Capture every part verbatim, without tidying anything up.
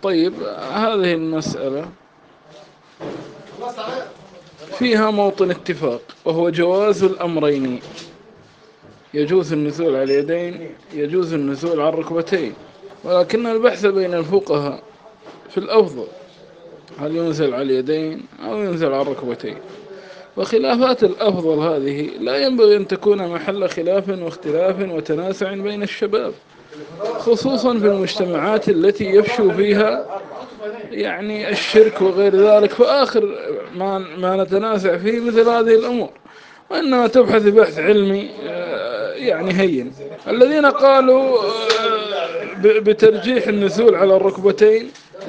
طيب، هذه المسألة فيها موطن اتفاق، وهو جواز الأمرين. يجوز النزول على اليدين، يجوز النزول على الركبتين، ولكن البحث بين الفقهاء في الأفضل، هل ينزل على اليدين أو ينزل على الركبتين. وخلافات الأفضل هذه لا ينبغي أن تكون محل خلاف واختلاف وتنازع بين الشباب، خصوصا في المجتمعات التي يفشو فيها يعني الشرك وغير ذلك، فآخر ما, ما نتنازع فيه مثل هذه الأمور، وإنما تبحث بحث علمي يعني هين. الذين قالوا بترجيح النزول على الركبتين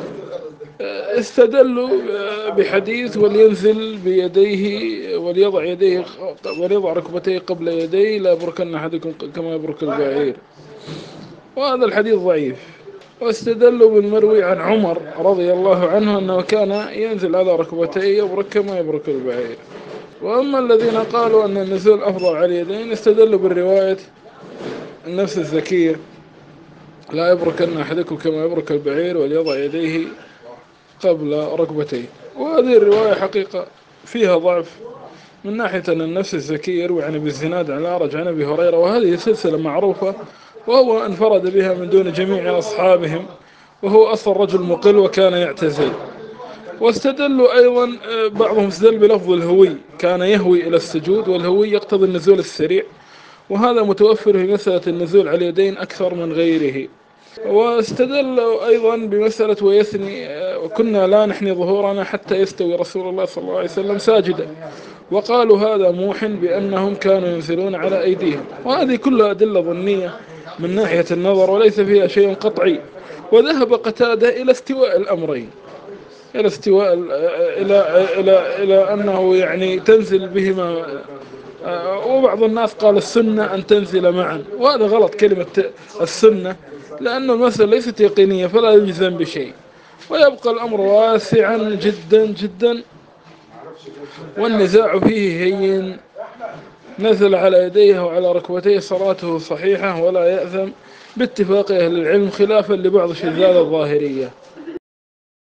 استدلوا بحديث ولينزل بيديه وليضع يديه وليضع ركبتيه قبل يديه لا يبركن أحدكم كما يبرك البعير، وهذا الحديث ضعيف. واستدلوا بالمروي عن عمر رضي الله عنه أنه كان ينزل على ركبتيه يبرك كما يبرك البعير. وأما الذين قالوا أن النزول أفضل على اليدين استدلوا بالرواية النفس الزكية لا يبركن أحدكم كما يبرك البعير وليضع يديه قبل ركبتيه. وهذه الرواية حقيقة فيها ضعف، من ناحية أن النفس الزكية يروي عن أبي الزناد عن الأعرج عن أبي هريرة، وهذه سلسلة معروفة، وهو انفرد بها من دون جميع أصحابهم، وهو أصل رجل مقل وكان يعتزل. واستدلوا أيضا بعضهم استدل بلفظ الهوي، كان يهوي إلى السجود، والهوي يقتضي النزول السريع، وهذا متوفر في مسألة النزول على اليدين أكثر من غيره. واستدلوا أيضا بمسألة ويثني وكنا لا نحني ظهورنا حتى يستوي رسول الله صلى الله عليه وسلم ساجدا، وقالوا هذا موح بأنهم كانوا ينزلون على أيديهم. وهذه كلها أدلة ظنية من ناحية النظر وليس فيها شيء قطعي. وذهب قتادة إلى استواء الأمرين، إلى استواء إلى إلى إلى أنه يعني تنزل بهما، وبعض الناس قال السنة أن تنزل معا، وهذا غلط كلمة السنة، لأن المسألة ليست يقينية فلا يلزم بشيء، ويبقى الأمر واسعا جدا جدا، والنزاع فيه هين. نزل على يديه وعلى ركبتيه صلاته صحيحة ولا يأثم باتفاق أهل العلم، خلافا لبعض شذاذ الظاهرية.